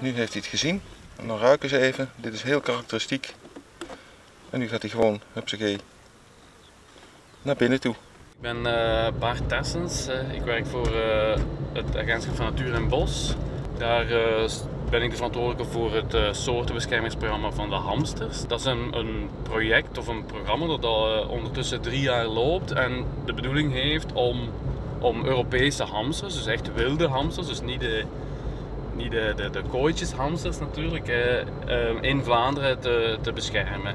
Nu heeft hij het gezien. En dan ruiken ze even. Dit is heel karakteristiek. En nu gaat hij gewoon, hupsakee, naar binnen toe. Ik ben Bart Tessens. Ik werk voor het Agentschap van Natuur en Bos. Daar ben ik de verantwoordelijke voor het soortenbeschermingsprogramma van de hamsters. Dat is een project of een programma dat al ondertussen 3 jaar loopt en de bedoeling heeft om Europese hamsters, dus echt wilde hamsters, dus niet de kooitjeshamsters natuurlijk, in Vlaanderen te beschermen.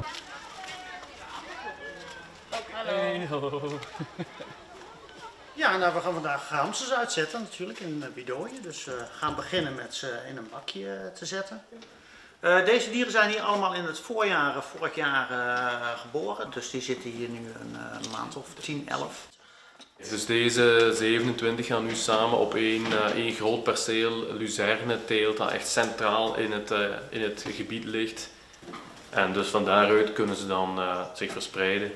Hey, hallo. Ja, nou, we gaan vandaag hamsters uitzetten natuurlijk in bidooien. Dus we gaan beginnen met ze in een bakje te zetten. Deze dieren zijn hier allemaal in het voorjaar vorig jaar geboren. Dus die zitten hier nu een maand of 10, 11. Dus deze 27 gaan nu samen op één groot perceel luzerneteelt dat echt centraal in het gebied ligt. En dus van daaruit kunnen ze dan zich verspreiden.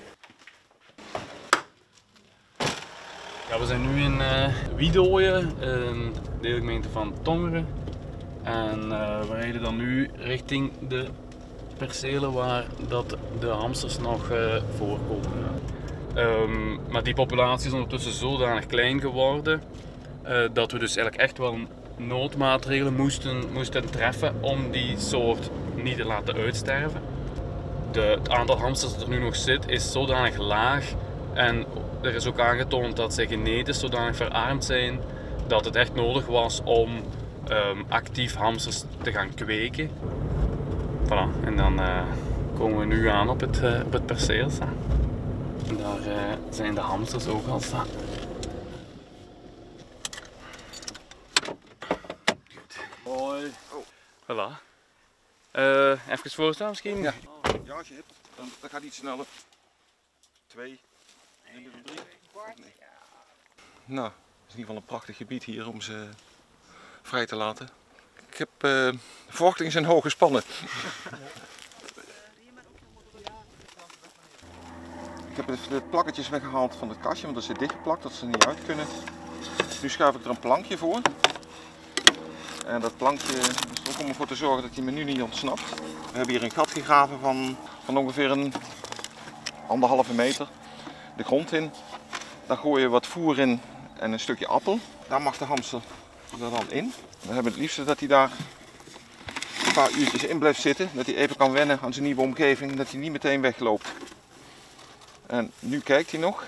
Ja, we zijn nu in Wiedooien, een deelgemeente van Tongeren. En we rijden dan nu richting de percelen waar dat de hamsters nog voorkomen. Maar die populatie is ondertussen zodanig klein geworden dat we dus eigenlijk echt wel noodmaatregelen moesten treffen om die soort niet te laten uitsterven. Het aantal hamsters dat er nu nog zit is zodanig laag en er is ook aangetoond dat ze genetisch zodanig verarmd zijn dat het echt nodig was om actief hamsters te gaan kweken. Voilà. En dan komen we nu aan op het perceel staan. En daar zijn de hamsters ook al staan. Hoi. Oh. Voilà. Even voorstaan misschien? Ja. Ja, als je hebt, dan gaat iets sneller. 2. En 3. Nee. Nou, het is in ieder geval een prachtig gebied hier om ze vrij te laten. Ik heb de verwachtingen zijn hoog gespannen. Ik heb de plakketjes weggehaald van het kastje, want dat zit dichtgeplakt, dat ze er niet uit kunnen. Nu schuif ik er een plankje voor. En dat plankje is er ook om ervoor te zorgen dat hij me nu niet ontsnapt. We hebben hier een gat gegraven van ongeveer een 1,5 meter de grond in. Daar gooi je wat voer in en een stukje appel. Daar mag de hamster er dan in. We hebben het liefste dat hij daar een paar uurtjes in blijft zitten. Dat hij even kan wennen aan zijn nieuwe omgeving. Dat hij niet meteen wegloopt. En nu kijkt hij nog.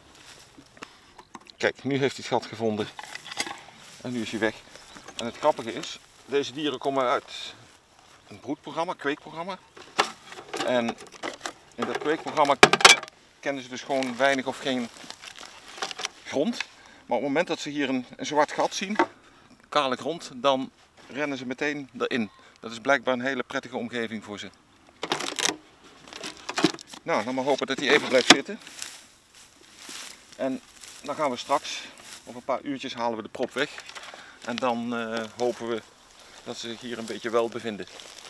Kijk, nu heeft hij het gat gevonden. En nu is hij weg. En het grappige is, deze dieren komen uit een broedprogramma, kweekprogramma. En in dat kweekprogramma kennen ze dus gewoon weinig of geen grond. Maar op het moment dat ze hier een zwart gat zien, kale grond, dan rennen ze meteen erin. Dat is blijkbaar een hele prettige omgeving voor ze. Nou, dan maar hopen dat hij even blijft zitten. En dan gaan we straks, op een paar uurtjes halen we de prop weg. En dan hopen we dat ze zich hier een beetje wel bevinden.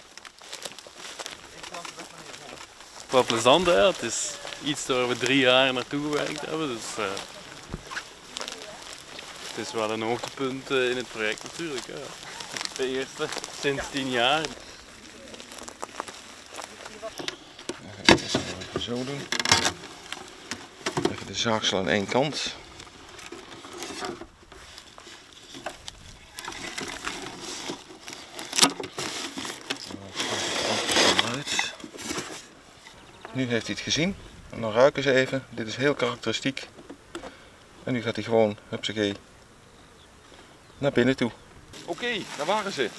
Wel plezant, hè? Het is iets waar we 3 jaar naartoe gewerkt hebben. Dus, het is wel een hoogtepunt in het project natuurlijk. Hè. De eerste sinds 10 jaar. Even zo doen. Even de zaagsel aan één kant. Nu heeft hij het gezien. En dan ruiken ze even. Dit is heel karakteristiek. En nu gaat hij gewoon, hupsakee, naar binnen toe. Oké, daar waren ze.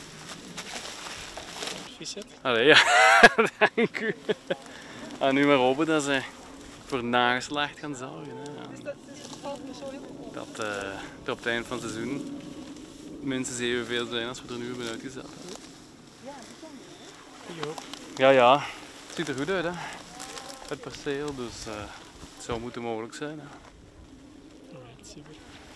Vincent? Allee, ja. Dank u. En nu maar hopen dat ze voor nageslacht gaan zorgen. Hè. Dat er op het eind van het seizoen minstens evenveel zijn als we er nu hebben uitgezet. Ja, ja. Het ziet er goed uit, hè. Het perceel, dus het zou moeten mogelijk zijn. Hè. Alright, super.